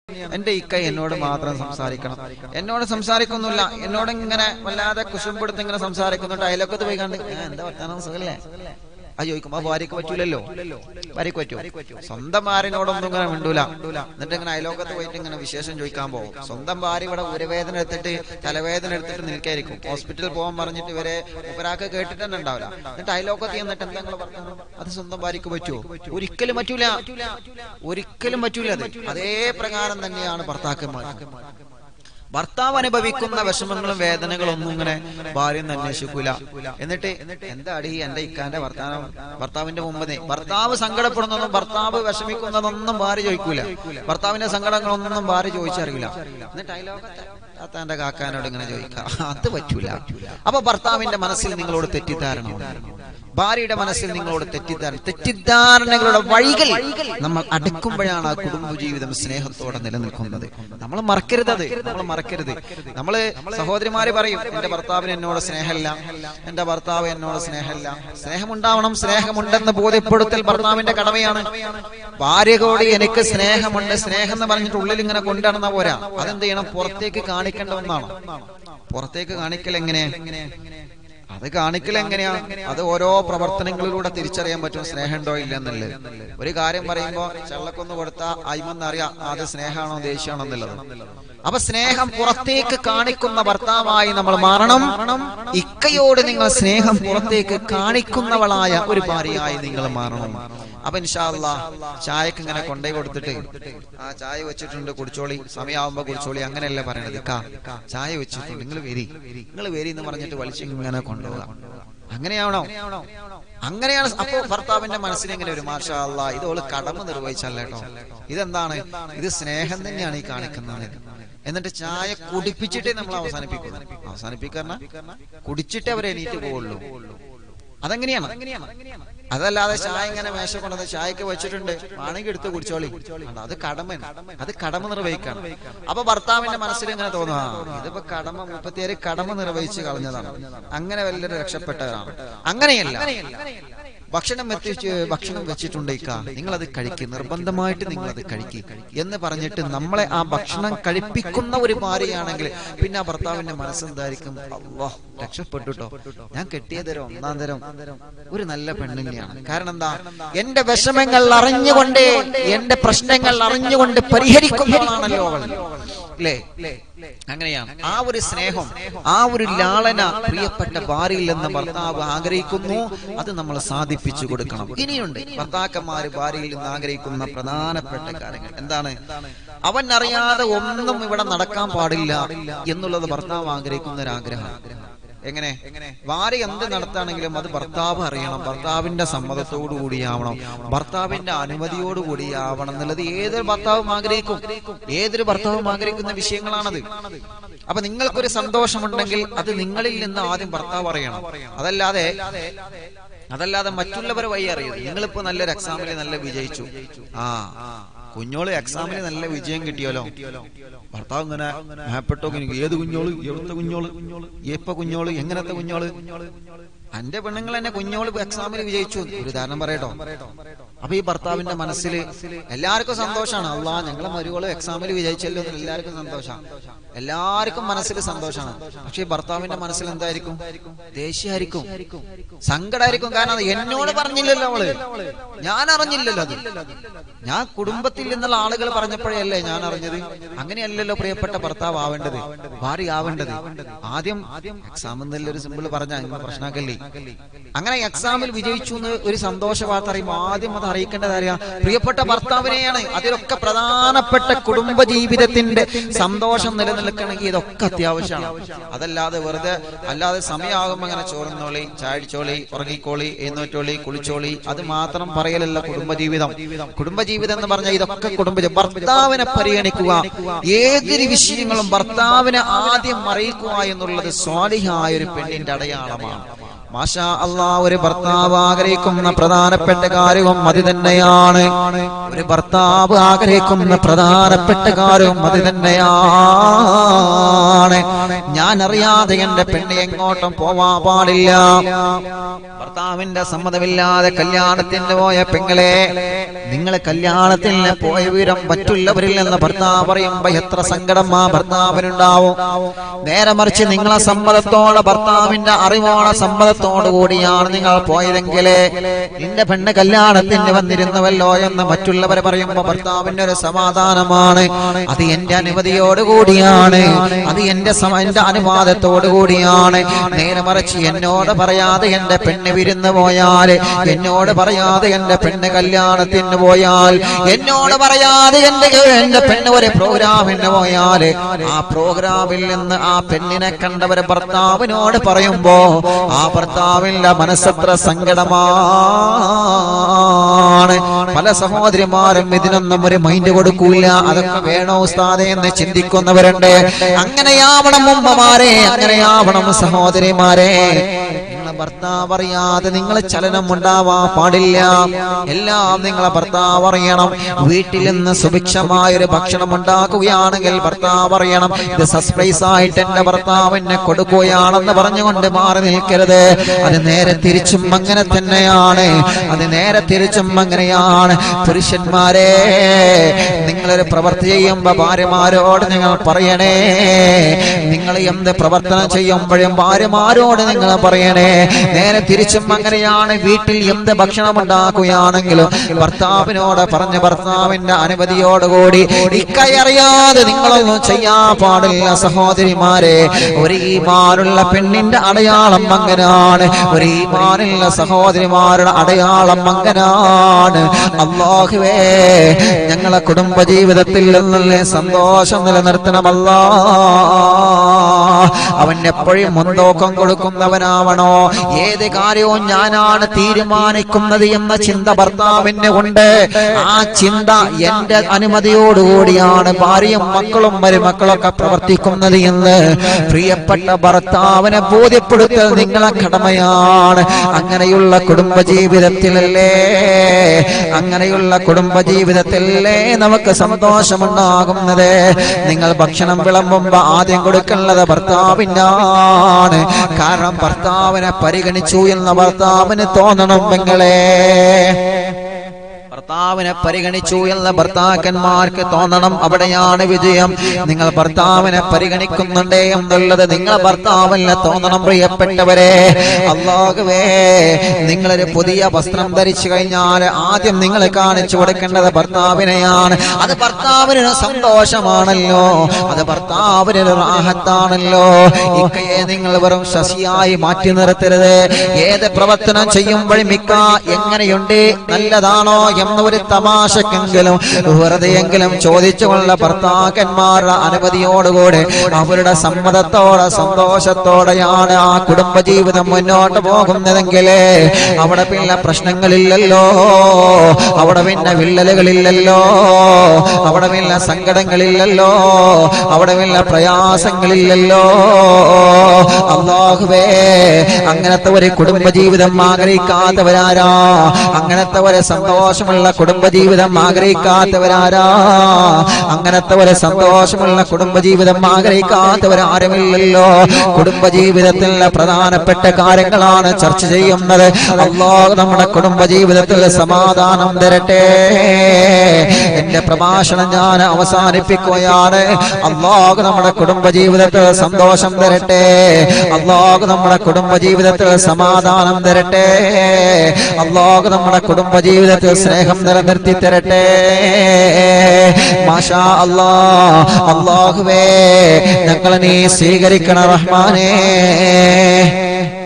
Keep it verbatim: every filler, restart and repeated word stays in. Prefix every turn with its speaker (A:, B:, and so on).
A: എന്റെ ഇക്ക എന്നോട് മാത്രം സംസാരിക്കണം, എന്നോട് സംസാരിക്കുന്നില്ല, എന്നോട് ഇങ്ങനെ വല്ലാതെ കുശുമ്പെടുത്ത് ഇങ്ങനെ സംസാരിക്കുന്നുണ്ട്. അയലൊക്കത്ത് പോയി കണ്ട് എന്താ വർത്താനം സുഖല്ലേ അത് ചോദിക്കും. ആ ഭാര്യക്ക് പറ്റൂലല്ലോ, ഭാര്യക്ക് പറ്റൂ? സ്വന്തം ഭാര്യനോടൊന്നും ഇങ്ങനെ മിണ്ടൂല. എന്നിട്ട് ഇങ്ങനെ അയലോക്കത്ത് പോയിട്ട് ഇങ്ങനെ വിശേഷം ചോദിക്കാൻ പോകും. സ്വന്തം ഭാര്യ ഇവിടെ ഉരവേദന എടുത്തിട്ട് തലവേദന എടുത്തിട്ട് നിൽക്കായിരിക്കും. ഹോസ്പിറ്റലിൽ പോകാൻ പറഞ്ഞിട്ട് ഇവരെ ഒരാൾക്ക് കേട്ടിട്ട് തന്നെ ഉണ്ടാവില്ല. എന്നിട്ട് അയലോക്കത്ത് എന്നിട്ട് എന്തെങ്കിലും പറഞ്ഞു അത് സ്വന്തം ഭാര്യക്ക് പറ്റുമോ? ഒരിക്കലും പറ്റൂല, ഒരിക്കലും പറ്റൂല. അത് അതേ പ്രകാരം തന്നെയാണ് ഭർത്താക്കന്മാർ. ഭർത്താവ് അനുഭവിക്കുന്ന വിഷമങ്ങളും വേദനകളും ഒന്നും ഇങ്ങനെ ഭാര്യ ഒന്നും അന്വേഷിക്കൂല. എന്നിട്ട് എന്താടി എന്റെ ഇക്കാന്റെ ഭർത്താവ് ഭർത്താവിന്റെ മുമ്പേ ഭർത്താവ് സങ്കടപ്പെടുന്നതും ഭർത്താവ് വിഷമിക്കുന്നതൊന്നും ഭാര്യ ചോദിക്കൂല. ഭർത്താവിന്റെ സങ്കടങ്ങളൊന്നും ഭാര്യ ചോദിച്ചറിയില്ല. എന്നിട്ട് അയലോകത്തെ താത്താന്റെ കാക്കാനോട് ഇങ്ങനെ ചോദിക്കാം, അത് പറ്റൂല. അപ്പൊ ഭർത്താവിന്റെ മനസ്സിൽ നിങ്ങളോട് തെറ്റിദ്ധാരണ, ഭാര്യയുടെ മനസ്സിൽ നിങ്ങളോട് തെറ്റിദ്ധാരണ, തെറ്റിദ്ധാരണകളുടെ വഴികൾ നമ്മൾ അടക്കുമ്പോഴാണ് ആ കുടുംബജീവിതം സ്നേഹത്തോടെ നിലനിൽക്കുന്നത്. നമ്മൾ മറക്കരുത്, അത് നമ്മൾ മറക്കരുത്. നമ്മള് സഹോദരിമാര് പറയും എന്റെ ഭർത്താവിന് എന്നോട് സ്നേഹമില്ല, എന്റെ ഭർത്താവ് എന്നോട് സ്നേഹമില്ല. സ്നേഹമുണ്ടാവണം, സ്നേഹമുണ്ടെന്ന് ബോധ്യപ്പെടുത്തൽ ഭർത്താവിന്റെ കടമയാണ്. ഭാര്യയോട് എനിക്ക് സ്നേഹമുണ്ട്, സ്നേഹം എന്ന് പറഞ്ഞിട്ട് ഉള്ളിൽ ഇങ്ങനെ കൊണ്ടുനടന്ന പോരാ. അതെന്ത് ചെയ്യണം? പുറത്തേക്ക് കാണിക്കേണ്ട ഒന്നാണ്. പുറത്തേക്ക് കാണിക്കൽ എങ്ങനെ? അത് കാണിക്കൽ എങ്ങനെയാ? അത് ഓരോ പ്രവർത്തനങ്ങളിലൂടെ തിരിച്ചറിയാൻ പറ്റും സ്നേഹമുണ്ടോ ഇല്ല എന്നുള്ളത്. ഒരു കാര്യം പറയുമ്പോ ചള്ളക്കൊന്ന് കൊടുത്താൽ അയിമെന്നറിയാം അത് സ്നേഹമാണോ ദേഷ്യമാണോ എന്നുള്ളത്. അപ്പൊ സ്നേഹം പുറത്തേക്ക് കാണിക്കുന്ന ഭർത്താവായി നമ്മൾ മാറണം. ഇക്കയോട് നിങ്ങൾ സ്നേഹം പുറത്തേക്ക് കാണിക്കുന്നവളായ ഒരു ഭാര്യയായി നിങ്ങൾ മാറണം. അപ്പൊ ഇൻഷാ അല്ലാഹ് ചായക്ക് ഇങ്ങനെ കൊണ്ടേ കൊടുത്തിട്ട് ആ ചായ വെച്ചിട്ടുണ്ട് കുടിച്ചോളി, സമയമാകുമ്പോ കുടിച്ചോളി, അങ്ങനെയല്ല പറയണത്. കാ ചായ വെച്ചിട്ടുണ്ട്, നിങ്ങൾ വരി നിങ്ങൾ വരി എന്ന് പറഞ്ഞിട്ട് വലിച്ച് ഇങ്ങനെ കൊണ്ടുപോകാം. അങ്ങനെയാണോ? അങ്ങനെയാണ്. അപ്പൊ ഭർത്താവിന്റെ മനസ്സിൽ എങ്ങനെ വരും? മാഷാ അല്ലാഹ് ഇതോള് കടമ നിർവഹിച്ചല്ല കേട്ടോ, ഇതെന്താണ്? ഇത് സ്നേഹം തന്നെയാണ് ഈ കാണിക്കുന്നത്. എന്നിട്ട് ചായ കുടിപ്പിച്ചിട്ടേ നമ്മൾ അവസാനിപ്പിക്കുന്നു. അവസാനിപ്പിക്കുന്ന കുടിച്ചിട്ടേ അവരെ എണീറ്റ് പോവുള്ളൂ. അതെങ്ങനെയാണ്? അതല്ലാതെ ചായ ഇങ്ങനെ മേശ കൊണ്ടത് ചായക്ക് വെച്ചിട്ടുണ്ട്, ആണെങ്കിൽ എടുത്ത് കുടിച്ചോളി, അത് കടമ, അത് കടമ നിർവഹിക്കണം. അപ്പൊ ഭർത്താവിന്റെ മനസ്സിൽ ഇങ്ങനെ തോന്നുക, ഇതിപ്പോ കടമ മുപ്പത്തിയേഴ് കടമ നിർവഹിച്ച് കളഞ്ഞതാണ്, അങ്ങനെ വലിയൊരു രക്ഷപ്പെട്ടവരാണ്. അങ്ങനെയല്ല. ഭക്ഷണം എത്തിച്ച് ഭക്ഷണം വെച്ചിട്ടുണ്ട് ഇക്ക, നിങ്ങളത് കഴിക്കുക, നിർബന്ധമായിട്ട് നിങ്ങളത് കഴിക്കുക എന്ന് പറഞ്ഞിട്ട് നമ്മളെ ആ ഭക്ഷണം കഴിപ്പിക്കുന്ന ഒരു ഭാര്യയാണെങ്കിൽ പിന്നെ ആ ഭർത്താവിന്റെ മനസ്സെന്തായിരിക്കും? അല്ലാഹ് രക്ഷപ്പെട്ടുട്ടോ, ഞാൻ കെട്ടിയ തരം ഒന്നാം തരം ഒരു നല്ല പെണ്ണിനെയാണ്. കാരണം എന്താ? എന്റെ വിഷമങ്ങൾ അറിഞ്ഞുകൊണ്ട്, എന്റെ പ്രശ്നങ്ങൾ അറിഞ്ഞുകൊണ്ട് പരിഹരിക്കുന്നതാണല്ലോ അവൾ, അല്ലേ? അങ്ങനെയാണ്. ആ ഒരു സ്നേഹം, ആ ഒരു ലാളന പ്രിയപ്പെട്ട ഭാര്യയിൽ നിന്ന് ഭർത്താവ് ആഗ്രഹിക്കുന്നു. അത് നമ്മൾ സാധിപ്പിച്ചു കൊടുക്കണം. ഇനിയുണ്ട് ഭർത്താക്കന്മാര് ഭാര്യയിൽ നിന്ന് ആഗ്രഹിക്കുന്ന പ്രധാനപ്പെട്ട കാര്യങ്ങൾ. എന്താണ്? അവൻ അറിയാതെ ഒന്നും ഇവിടെ നടക്കാൻ പാടില്ല എന്നുള്ളത് ഭർത്താവ് ആഗ്രഹിക്കുന്ന ഒരു ആഗ്രഹം. എങ്ങനെ? ഭാര്യ എന്ത് നടത്താണെങ്കിലും അത് ഭർത്താവ് അറിയണം, ഭർത്താവിന്റെ സമ്മതത്തോടു കൂടിയാവണം, ഭർത്താവിന്റെ അനുമതിയോടു കൂടിയാവണം എന്നുള്ളത് ഏതൊരു ഭർത്താവും ആഗ്രഹിക്കും. ഏതൊരു ഭർത്താവും ആഗ്രഹിക്കുന്ന വിഷയങ്ങളാണത്. അപ്പൊ നിങ്ങൾക്കൊരു സന്തോഷമുണ്ടെങ്കിൽ അത് നിങ്ങളിൽ നിന്ന് ആദ്യം ഭർത്താവ് അറിയണം. അതല്ലാതെ അതല്ലാതെ മറ്റുള്ളവരെ വഴി അറിയരുത്. നിങ്ങളിപ്പോ നല്ലൊരു എക്സാമിൽ നല്ല വിജയിച്ചു, ആ കുഞ്ഞോള് എക്സാമിന് നല്ല വിജയം കിട്ടിയല്ലോ, ഭർത്താവ് ഇങ്ങനെ മേപ്പെട്ടോ, ഏത് കുഞ്ഞോള്, എവിടുത്തെ കുഞ്ഞോള്, ഏപ്പ കുഞ്ഞോള്, എങ്ങനത്തെ കുഞ്ഞോള്, എന്റെ പെണ്ണുങ്ങൾ തന്നെ കുഞ്ഞോള് എക്സാമിന് വിജയിച്ചു, ഒരു ഉദാഹരണം പറയട്ടോ. അപ്പൊ ഈ ഭർത്താവിന്റെ മനസ്സിൽ എല്ലാവർക്കും സന്തോഷമാണ്, അള്ളാ ഞങ്ങളെ മരുവള് എക്സാമിൽ വിജയിച്ചല്ലോ എന്ന് എല്ലാവർക്കും സന്തോഷമാണ്, എല്ലാവർക്കും മനസ്സിൽ സന്തോഷമാണ്. പക്ഷെ ഭർത്താവിന്റെ മനസ്സിൽ എന്തായിരിക്കും? ദേഷ്യമായിരിക്കും, സങ്കടമായിരിക്കും. കാരണം എന്നോട് പറഞ്ഞില്ലല്ലോ അവള്, ഞാൻ അറിഞ്ഞില്ലല്ലോ അത്, ഞാൻ കുടുംബത്തിൽ നിന്നുള്ള ആളുകൾ പറഞ്ഞപ്പോഴല്ലേ ഞാൻ അറിഞ്ഞത്. അങ്ങനെയല്ലല്ലോ പ്രിയപ്പെട്ട ഭർത്താവ് ആവേണ്ടത്, ഭാര്യ ആവേണ്ടത്. ആദ്യം എക്സാം എന്നൊരു സിമ്പിൾ പറഞ്ഞ പ്രശ്നമാക്കല്ലേ. അങ്ങനെ എക്സാമിൽ വിജയിച്ചു എന്ന് ഒരു സന്തോഷ വാർത്ത അറിയുമ്പോൾ ആദ്യം അത് അറിയിക്കേണ്ടത് അറിയാം പ്രിയപ്പെട്ട ഭർത്താവിനെയാണ്. അതിലൊക്കെ പ്രധാനപ്പെട്ട കുടുംബ ജീവിതത്തിന്റെ സന്തോഷം നിലനിൽക്കണമെങ്കിൽ ഇതൊക്കെ അത്യാവശ്യമാണ്. അതല്ലാതെ വെറുതെ അല്ലാതെ സമയമാകുമ്പോൾ അങ്ങനെ ചോറുന്നോളി, ചാടിച്ചോളി, ഉറങ്ങിക്കോളി, എഴുന്നേറ്റോളി, കുളിച്ചോളി, അത് മാത്രം പറയലല്ല കുടുംബജീവിതം. കുടുംബജീവിതം എന്ന് പറഞ്ഞാൽ ഇതൊക്കെ കുടുംബ ഭർത്താവിനെ പരിഗണിക്കുക, ഏതൊരു വിഷയങ്ങളും ഭർത്താവിനെ ആദ്യം അറിയിക്കുക എന്നുള്ളത് സ്വാലിഹായ ഒരു പെണ്ണിന്റെ അടയാളമാണ്. മാഷാ അല്ലാഹ് ഒരു ഭർത്താവ് ആഗ്രഹിക്കുന്ന പ്രധാനപ്പെട്ട കാര്യവും അത് തന്നെയാണ്. ഒരു ഭർത്താവ് ആഗ്രഹിക്കുന്ന പ്രധാനപ്പെട്ട കാര്യവും അത് തന്നെയാണ്. ഞാൻ അറിയാതെ എന്റെ പെണ്ണ് എങ്ങോട്ടും പോവാൻ പാടില്ല. ഭർത്താവിന്റെ സമ്മതമില്ലാതെ കല്യാണത്തിന് പോയ പെങ്ങളെ, നിങ്ങൾ കല്യാണത്തിന് പോയ വിവരം മറ്റുള്ളവരിൽ നിന്ന് ഭർത്താവ് പറയുമ്പോ എത്ര സങ്കടം ആ ഭർത്താവിനുണ്ടാവും. നേരെ മറിച്ച് നിങ്ങളെ സമ്മതത്തോടെ, ഭർത്താവിന്റെ അറിവോടെ സമ്മതത്തോടു കൂടിയാണ് നിങ്ങൾ പോയതെങ്കിൽ നിന്റെ പെണ്ണ് കല്യാണത്തിന് വന്നിരുന്നുവല്ലോ എന്ന് മറ്റുള്ളവർ പറയുമ്പോ ഭർത്താവിന്റെ ഒരു സമാധാനമാണ്. അത് എന്റെ അനുമതിയോട് കൂടിയാണ്, അത് എന്റെ എന്റെ അനുവാദത്തോടു കൂടിയാണ്. നേരെ മറിച്ച് എന്നോട് പറയാതെ എന്റെ പെണ്ണ് വിരുന്ന് പോയാൽ, എന്നോട് പറയാതെ എന്റെ പെണ്ണ് കല്യാണത്തിന് പോയാൽ, എന്നോട് പറയാതെ എന്റെ എന്റെ പെണ്ണ് ഒരു പ്രോഗ്രാമിന് പോയാൽ, ആ പ്രോഗ്രാമിൽ നിന്ന് ആ പെണ്ണിനെ കണ്ടവരെ ഭർത്താവിനോട് പറയുമ്പോ ആ ഭർത്താവിന്റെ മനസ്സത്ര സങ്കടമാണ്. പല സഹോദരിമാരും ഇതിനൊന്നും ഒരു മൈൻഡ് കൊടുക്കൂല. അതൊക്കെ വേണോ ഉസ്താദേ എന്ന് ചിന്തിക്കുന്നവരുണ്ട്. അങ്ങനെയാവണം ഉമ്മമാരെ, അങ്ങനെയാവണം സഹോദരിമാരെ. ഭർത്താവ് അറിയാതെ നിങ്ങൾ ചലനം ഉണ്ടാവാൻ പാടില്ല. എല്ലാം നിങ്ങളെ ഭർത്താവ് അറിയണം. വീട്ടിൽ നിന്ന് സുഭിക്ഷമായൊരു ഭക്ഷണം ഉണ്ടാക്കുകയാണെങ്കിൽ ഭർത്താവ് അറിയണം. ഇത് സർപ്രൈസ് ആയിട്ട് എന്റെ ഭർത്താവിനെ കൊടുക്കുകയാണെന്ന് പറഞ്ഞുകൊണ്ട് മാറി നിൽക്കരുത്. അത് നേരെ തിരിച്ചും അങ്ങനെ തന്നെയാണ്. അത് നേരെ തിരിച്ചും അങ്ങനെയാണ്. പുരുഷന്മാരെ, നിങ്ങളൊരു പ്രവൃത്തി ചെയ്യുമ്പോ ഭാര്യമാരോട് നിങ്ങൾ പറയണേ. നിങ്ങൾ എന്ത് പ്രവർത്തനം ചെയ്യുമ്പോഴും ഭാര്യമാരോട് നിങ്ങൾ പറയണേ. നേരെ തിരിച്ചും അങ്ങനെയാണ്. വീട്ടിൽ എന്ത് ഭക്ഷണം ഉണ്ടാക്കുകയാണെങ്കിലും ഭർത്താവിനോട് പറഞ്ഞ് ഭർത്താവിന്റെ അനുമതിയോടുകൂടി. ഇക്കയറിയാതെ നിങ്ങളൊന്നും ചെയ്യാൻ പാടില്ല സഹോദരിമാരെ. ഒരു ഈമാനുള്ള പെണ്ണിന്റെ അടയാളം അങ്ങനാണ്. ഒരു ഈമാനുള്ള സഹോദരിമാരുടെ അടയാളം അങ്ങനാണ്. അല്ലാഹുവേ, ഞങ്ങളെ കുടുംബ ജീവിതത്തിൽ നിന്നുള്ള സന്തോഷം നിലനിർത്തണമല്ലാ. അവൻ എപ്പോഴും മുൻതൂക്കം കൊടുക്കുന്നവനാവണോ. ഏത് കാര്യവും ഞാനാണ് തീരുമാനിക്കുന്നത് എന്ന ചിന്ത ഭർത്താവിന് ഉണ്ട്. ആ ചിന്ത എന്റെ അനുമതിയോടുകൂടിയാണ് ഭാര്യയും മക്കളും മരുമക്കളൊക്കെ പ്രവർത്തിക്കുന്നത് എന്ന് പ്രിയപ്പെട്ട ഭർത്താവിനെ ബോധ്യപ്പെടുത്തൽ നിങ്ങളെ കടമയാണ്. അങ്ങനെയുള്ള കുടുംബജീവിതത്തിലല്ലേ അങ്ങനെയുള്ള കുടുംബജീവിതത്തിലല്ലേ നമുക്ക് സന്തോഷമുണ്ടാകുന്നത്. നിങ്ങൾ ഭക്ഷണം വിളമ്പുമ്പോ ആദ്യം കൊടുക്കേണ്ടത് ഭർത്താവിനാണ്. കാരണം ഭർത്താവിനെ പരിഗണിച്ചു എന്ന ഭർത്താവിന് തോന്നണം. പെങ്ങളെ, ഭർത്താവിനെ പരിഗണിച്ചു എന്ന ഭർത്താക്കന്മാർക്ക് തോന്നണം. അവിടെയാണ് വിജയം. നിങ്ങൾ ഭർത്താവിനെ പരിഗണിക്കുന്നുണ്ടേ എന്നുള്ളത് നിങ്ങൾ ഭർത്താവിനെ തോന്നണം. പ്രിയപ്പെട്ടവരെ, അല്ലാഹുവേ, നിങ്ങളൊരു പുതിയ വസ്ത്രം ധരിച്ചു കഴിഞ്ഞാൽ ആദ്യം നിങ്ങൾ കാണിച്ചു കൊടുക്കേണ്ടത് ഭർത്താവിനെയാണ്. അത് ഭർത്താവിനൊരു സന്തോഷമാണല്ലോ, അത് ഭർത്താവിനൊരു റാഹത്താണല്ലോ. ഇക്കയെ നിങ്ങൾ വെറും ശശിയായി മാറ്റി നിർത്തരുത്. ഏത് പ്രവർത്തനം ചെയ്യുമ്പോഴും ഇക്ക എങ്ങനെയുണ്ട്, നല്ലതാണോ എന്ന ഒരു തമാശക്കെങ്കിലും വെറുതെയെങ്കിലും ചോദിച്ചുകൊള്ള ഭർത്താക്കന്മാരുടെ അനുമതിയോടുകൂടി അവരുടെ സമ്മതത്തോടെ സന്തോഷത്തോടെയാണ് ആ കുടുംബജീവിതം മുന്നോട്ട് പോകുന്നതെങ്കിൽ അവിടെ പിന്നെ പ്രശ്നങ്ങളില്ലല്ലോ, അവിടെ പിന്നെ വിള്ളലുകളില്ലല്ലോ, അവിടെ പിന്നെ സങ്കടങ്ങളില്ലല്ലോ, അവിടെ പിന്നെ പ്രയാസങ്ങളില്ലല്ലോ. അല്ലാഹുവേ, അങ്ങനത്തെ ഒരു കുടുംബജീവിതം ആഗ്രഹിക്കാത്തവരാരാ? അങ്ങനത്തെ ഒരു സന്തോഷമുള്ള കുടുംബജീവിതം ആഗ്രഹിക്കാത്തവരാരാ? അങ്ങനത്തെ ഒരു സന്തോഷമുള്ള കുടുംബജീവിതം ആഗ്രഹിക്കാത്തവരാരുമില്ലല്ലോ. കുടുംബജീവിതത്തിലെ പ്രധാനപ്പെട്ട കാര്യങ്ങളാണ് ചർച്ച ചെയ്യുന്നത്. അല്ലാഹു നമ്മുടെ കുടുംബജീവിതത്തിൽ സമാധാനം തരട്ടെ. എന്റെ പ്രഭാഷണം ഞാൻ അവസാനിപ്പിക്കുകയാണ്. അല്ലാഹു നമ്മുടെ കുടുംബജീവിതത്തിൽ സന്തോഷം തരട്ടെ. അല്ലാഹു നമ്മുടെ കുടുംബജീവിതത്തിൽ സമാധാനം തരട്ടെ. അല്ലാഹു നമ്മുടെ കുടുംബജീവിതത്തിൽ സ്നേഹം നിലനിർത്തി തരട്ടെ. മാഷാ അല്ലാഹ്. അല്ലാഹുവേ, ഞങ്ങളെ നീ സ്വീകരിക്കണം റഹ്മാനേ.